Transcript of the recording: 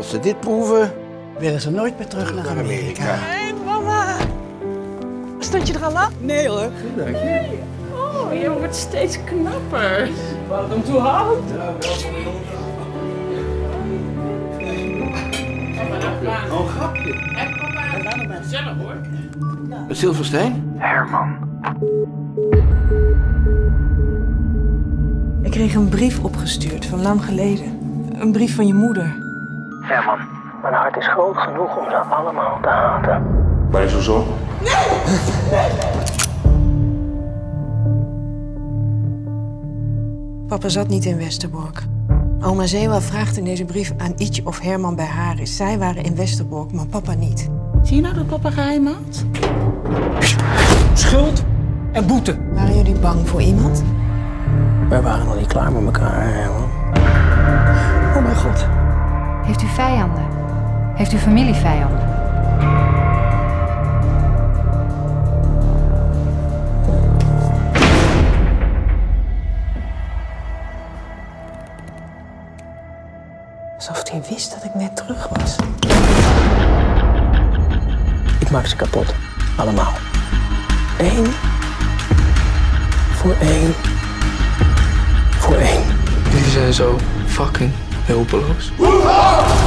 Als ze dit proeven, willen ze nooit meer terug naar Amerika. Hé, mama. Stond je er al aan? Nee hoor. Dank je. Oh, je wordt steeds knapper. Wat hem toe houdt. een grapje. En papa, gezellig hoor. Met Silverstein? Herman. Ik kreeg een brief opgestuurd van lang geleden. Een brief van je moeder. Herman. Mijn hart is groot genoeg om ze allemaal te haten. Ben je zo zo? Papa zat niet in Westerbork. Oma Zeeuwa vraagt in deze brief aan Ietje of Herman bij haar is. Zij waren in Westerbork, maar papa niet. Zie je nou dat papa geheim had? Schuld en boete. Waren jullie bang voor iemand? Wij waren nog niet klaar met elkaar, Herman. Oh mijn god. Heeft u vijanden? Heeft u familievijanden? Alsof hij wist dat ik net terug was. Ik maak ze kapot. Allemaal. 1 voor 1 voor 1. Jullie zijn zo fucking hulpeloos.